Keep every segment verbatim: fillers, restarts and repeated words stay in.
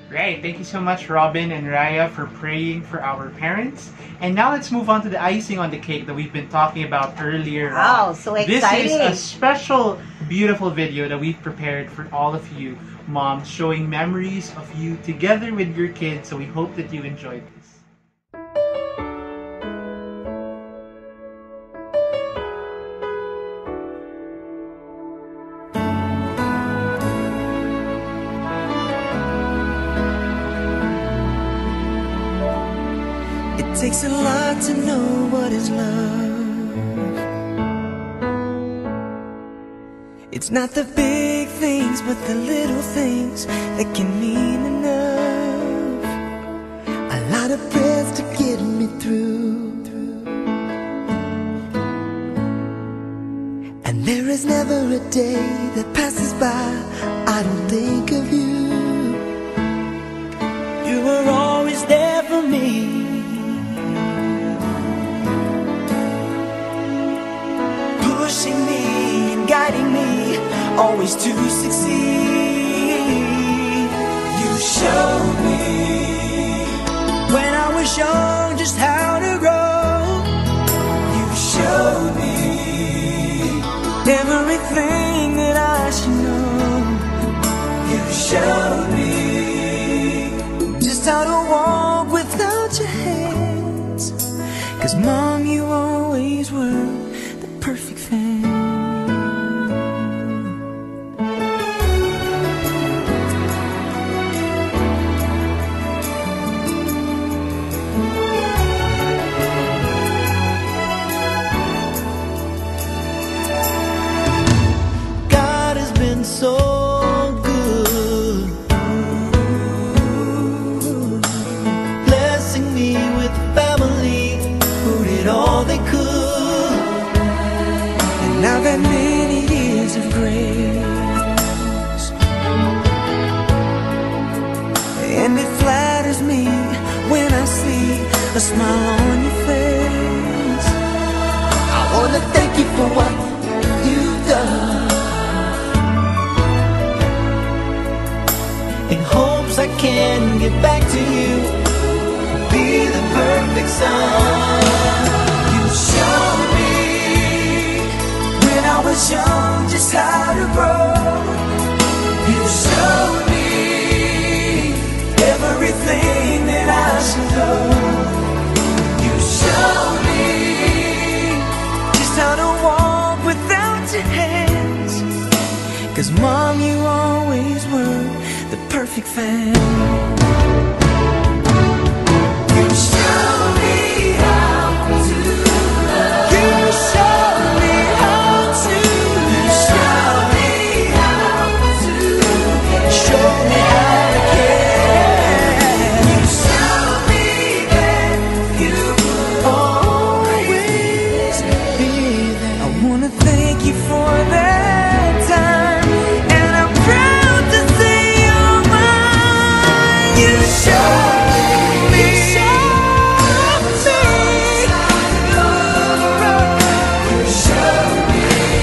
Right, thank you so much, Robin and Raya, for praying for our parents. And now let's move on to the icing on the cake that we've been talking about earlier. Wow, so exciting. This is a special, beautiful video that we've prepared for all of you moms, showing memories of you together with your kids. So we hope that you enjoyed this. It takes a lot to know what is love. It's not the big things, but the little things that can mean enough. A lot of prayers to get me through, and there is never a day that passes by I don't think of you. You were always there for me, pushing me and guiding me, always to succeed. You showed me when I was young just how to grow. You showed me everything that I should know. You showed me just how to walk without your hands. 'Cause Mom, you always were the perfect fan. God has been so good, blessing me with family who did all they could. And I've had many years of grace, and it flatters me when I see a smile on your face. I wanna thank you for what you've done, in hopes I can get back to you, be the perfect son. You showed me when I was young just how to grow. You showed me everything that I should know. You showed me just how to walk without your hands. 'Cause Mom, you always were the perfect fan. You showed me how to love. You showed me how to love. You showed me how to care. Show me how to care. You showed me that you will always be there. I wanna thank you for that time, and I'm proud to say you're mine. You showed me, you showed me, you showed me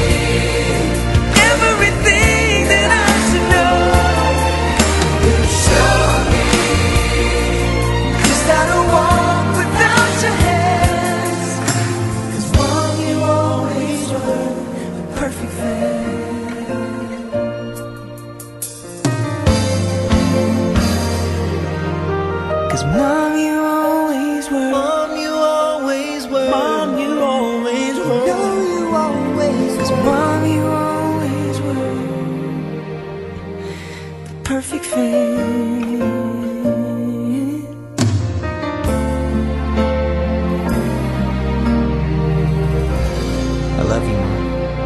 everything that I should know. You showed me just how to walk without your hands. 'Cause Mom, you always were the perfect fan. 'Cause Mom, you always were. Mom, you always were. Mom, you always were. No, you always. 'Cause Mom, you always were the perfect fan. I love you, Mom.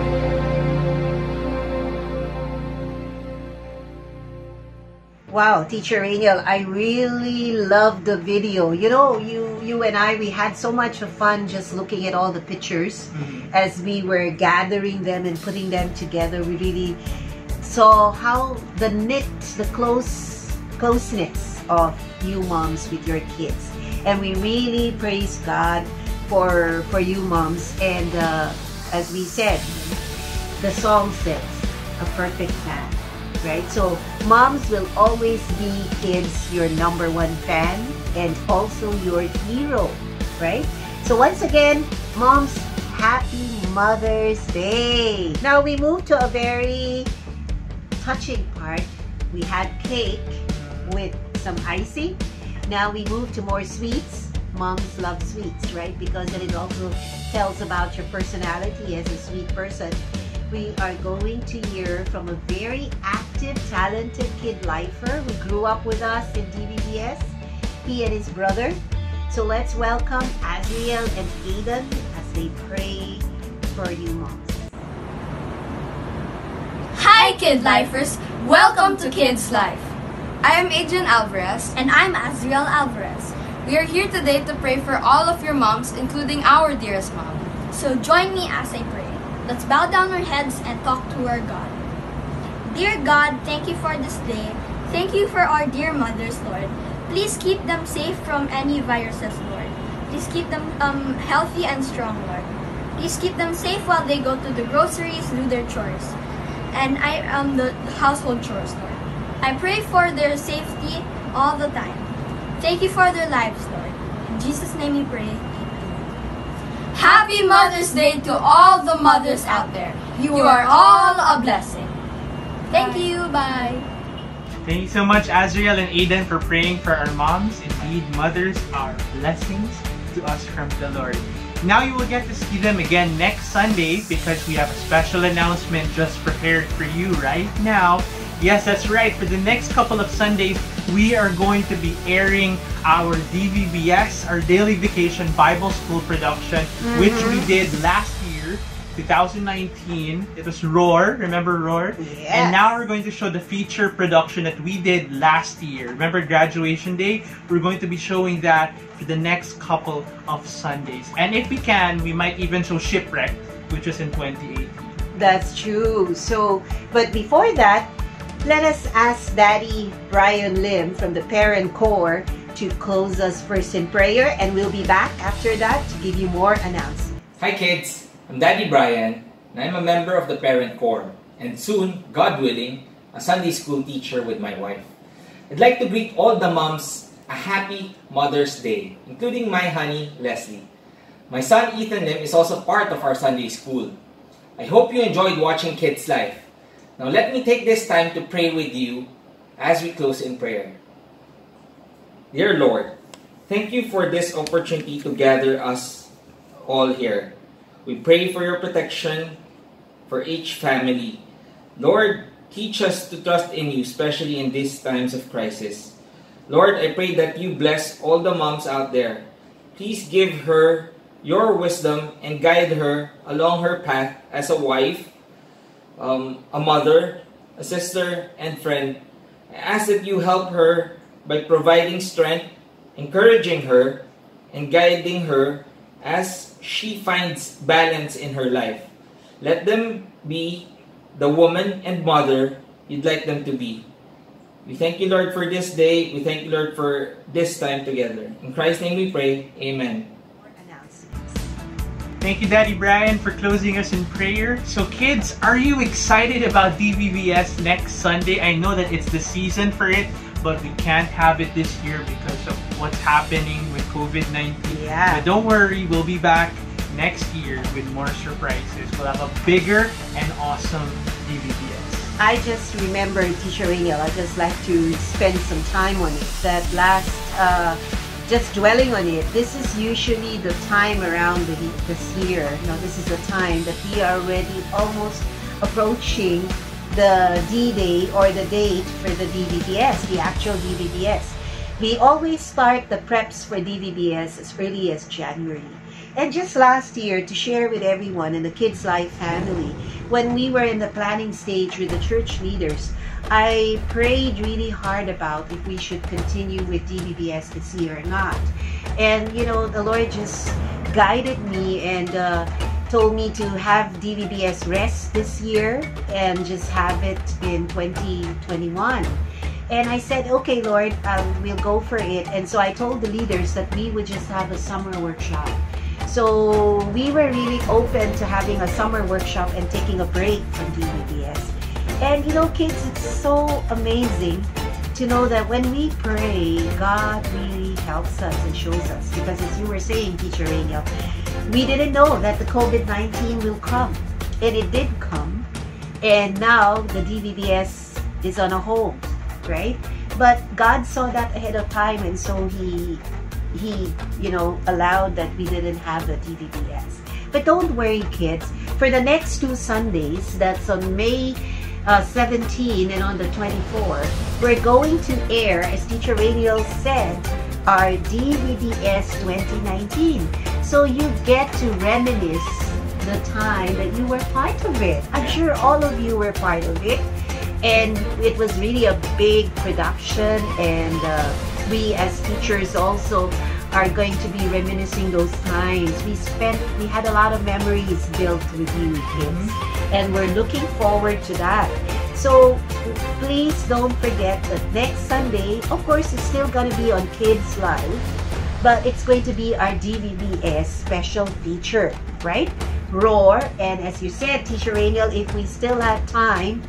Wow, Teacher Raniel, I really love the video. You know, you you and I, we had so much of fun just looking at all the pictures Mhm. as we were gathering them and putting them together. We really saw how the knit, the close closeness of you moms with your kids, and we really praise God for for you moms. And uh, as we said, the song says, "A perfect fan." right? So moms will always be kids your number one fan and also your hero, right? So once again, moms, happy Mother's Day. Now we move to a very touching part. We had cake with some icing. Now we move to more sweets. Moms love sweets, right? Because then it also tells about your personality as a sweet person. We are going to hear from a very active, talented kid lifer who grew up with us in D V B S, he and his brother. So let's welcome Azriel and Aiden as they pray for you moms. Hi Kid Lifers! Welcome to Kids Life! I am Adrian Alvarez. And I'm Azriel Alvarez. We are here today to pray for all of your moms, including our dearest mom. So join me as I pray. Let's bow down our heads and talk to our God. Dear God, thank you for this day. Thank you for our dear mothers, Lord. Please keep them safe from any viruses, Lord. Please keep them um, healthy and strong, Lord. Please keep them safe while they go to the groceries, do their chores. And I am um, the household chores, Lord. I pray for their safety all the time. Thank you for their lives, Lord. In Jesus' name we pray. Amen. Happy Mother's Day to all the mothers out there. You are all a blessing. Thank you. Bye. Thank you so much, Azriel and Aiden, for praying for our moms. Indeed, mothers are blessings to us from the Lord. Now you will get to see them again next Sunday because we have a special announcement just prepared for you right now. Yes, that's right. For the next couple of Sundays, we are going to be airing our D V B S, our Daily Vacation Bible School production, mm-hmm. which we did last year, two thousand nineteen. It was Roar. Remember Roar? Yes. And now we're going to show the feature production that we did last year. Remember Graduation Day? We're going to be showing that for the next couple of Sundays. And if we can, we might even show Shipwreck, which was in twenty eighteen. That's true. So, but before that, let us ask Daddy Brian Lim from the Parent Corps to close us first in prayer, and we'll be back after that to give you more announcements. Hi kids, I'm Daddy Brian, and I'm a member of the Parent Corps, and soon, God willing, a Sunday school teacher with my wife. I'd like to greet all the moms a happy Mother's Day, including my honey, Leslie. My son Ethan Lim is also part of our Sunday school. I hope you enjoyed watching Kids Life. Now let me take this time to pray with you as we close in prayer. Dear Lord, thank you for this opportunity to gather us all here. We pray for your protection for each family. Lord, teach us to trust in you, especially in these times of crisis. Lord, I pray that you bless all the moms out there. Please give her your wisdom and guide her along her path as a wife, Um, a mother, a sister, and friend. I ask that you help her by providing strength, encouraging her, and guiding her as she finds balance in her life. Let them be the woman and mother you'd like them to be. We thank you, Lord, for this day. We thank you, Lord, for this time together. In Christ's name we pray. Amen. Thank you, Daddy Brian, for closing us in prayer. So kids, are you excited about D V B S next Sunday? I know that it's the season for it, but we can't have it this year because of what's happening with COVID nineteen. Yeah. But don't worry, we'll be back next year with more surprises. We'll have a bigger and awesome D V B S. I just remember, Teacher Raniel, I just like to spend some time on it. That last, uh, just dwelling on it, this is usually the time around the, this year. You know, this is the time that we are already almost approaching the D-Day or the date for the D V B S, the actual D V B S. We always start the preps for D V B S as early as January. And just last year, to share with everyone in the Kids Life family, when we were in the planning stage with the church leaders, I prayed really hard about if we should continue with D V B S this year or not. And, you know, the Lord just guided me and uh, told me to have D V B S rest this year and just have it in twenty twenty-one. And I said, okay, Lord, uh, we'll go for it. And so I told the leaders that we would just have a summer workshop. So we were really open to having a summer workshop and taking a break from D V B S. And you know, kids, it's so amazing to know that when we pray, God really helps us and shows us. Because as you were saying, Teacher Raniel, we didn't know that the COVID nineteen will come. And it did come. And now the D V B S is on a hold, right? But God saw that ahead of time, and so He, He, you know, allowed that we didn't have the D V B S. But don't worry, kids. For the next two Sundays, that's on May uh, seventeenth and on the twenty-fourth, we're going to air, as Teacher Raniel said, our D V B S twenty nineteen. So you get to reminisce the time that you were part of it. I'm sure all of you were part of it. And it was really a big production, and uh, we as teachers also are going to be reminiscing those times. We spent, we had a lot of memories built with you kids, and we're looking forward to that. So please don't forget that next Sunday, of course, it's still going to be on KidsLIFE, but it's going to be our D V B S special feature, right? Roar, and as you said, Teacher Raniel, if we still have time,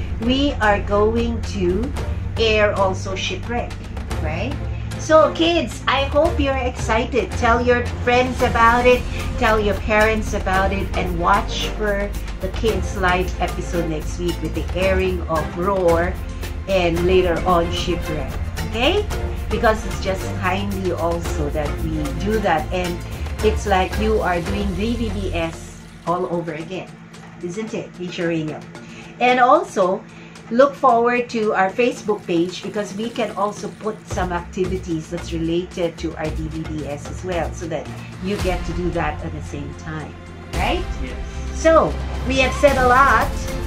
we are going to air also Shipwreck, right? So kids, I hope you're excited. Tell your friends about it, tell your parents about it, and watch for the KidsLIFE episode next week with the airing of Roar and later on Shipwreck, okay? Because it's just timely also that we do that, and it's like you are doing D V B S all over again, isn't it, Teacher Raniel? And also, look forward to our Facebook page, because we can also put some activities that's related to our D V B S as well, so that you get to do that at the same time, right? Yes. So, we have said a lot,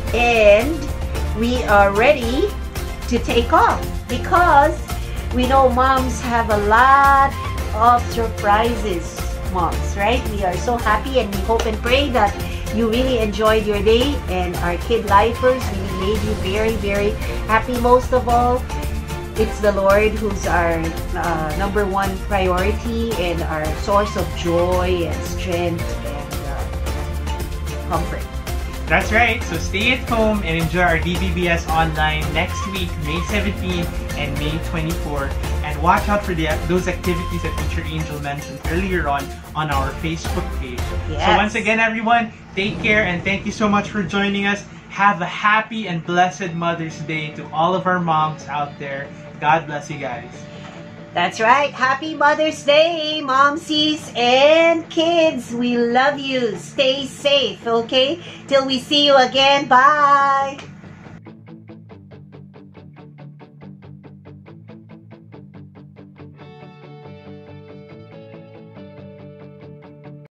and we are ready to take off, because we know moms have a lot of surprises, moms, right? We are so happy, and we hope and pray that you really enjoyed your day, and our KidLifers really made you very, very happy. Most of all, it's the Lord who's our uh, number one priority and our source of joy and strength and uh, comfort. That's right. So stay at home and enjoy our D V B S online next week, May seventeenth and May twenty-fourth. And watch out for the, those activities that Teacher Angel mentioned earlier on on our Facebook page. Yes. So once again, everyone, take care, and thank you so much for joining us. Have a happy and blessed Mother's Day to all of our moms out there. God bless you guys. That's right. Happy Mother's Day, momsies and kids. We love you. Stay safe, okay? Till we see you again. Bye.